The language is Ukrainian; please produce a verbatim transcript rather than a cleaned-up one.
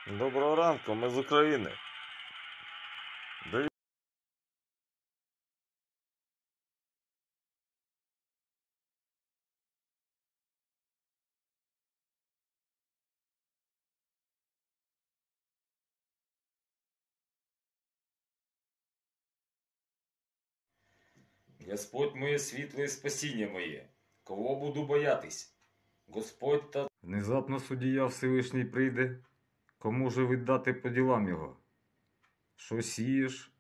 Доброго ранку, ми з України. Диві- Господь моє світло і спасіння моє, кого буду боятись? Господь та Внезапно суддя Всевишній прийде, кому же віддати по ділам його? Що сієш,